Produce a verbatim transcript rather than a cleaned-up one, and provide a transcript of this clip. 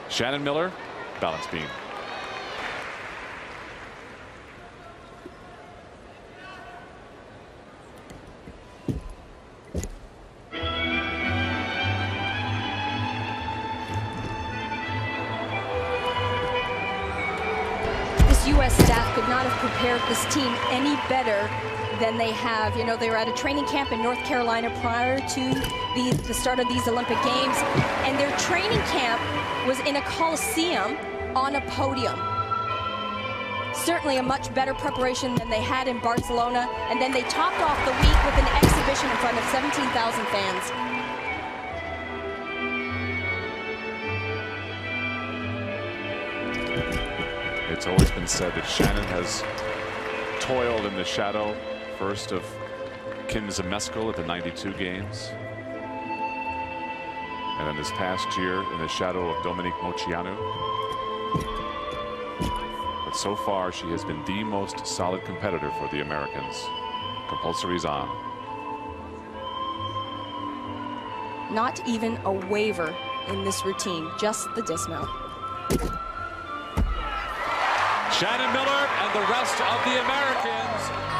Shannon Miller, balance beam. This U S staff could not have prepared this team any better than they have. You know, they were at a training camp in North Carolina prior to the, the start of these Olympic Games, and their training camp was in a coliseum on a podium. Certainly a much better preparation than they had in Barcelona, and then they topped off the week with an exhibition in front of seventeen thousand fans. It's always been said that Shannon has toiled in the shadow first of Kim Zmeskal at the ninety-two games, and then this past year in the shadow of Dominique Moceanu. But so far she has been the most solid competitor for the Americans. Compulsory's on. Not even a waver in this routine, just the dismount. Shannon Miller and the rest of the Americans